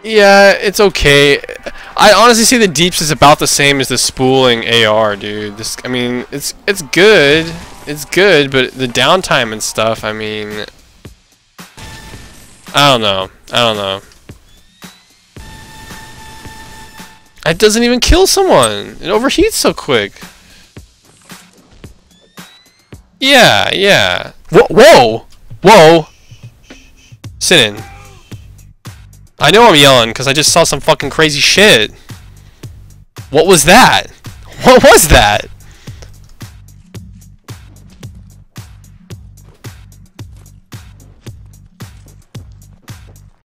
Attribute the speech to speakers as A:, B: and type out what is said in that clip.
A: Yeah, it's okay. I honestly see the deeps is about the same as the spooling AR, dude. This, I mean, it's good. It's good, but the downtime and stuff, I mean, I don't know. I don't know. It doesn't even kill someone. It overheats so quick. Yeah, yeah. Whoa, whoa, whoa. Sit in. I know I'm yelling because I just saw some fucking crazy shit. What was that? What was that?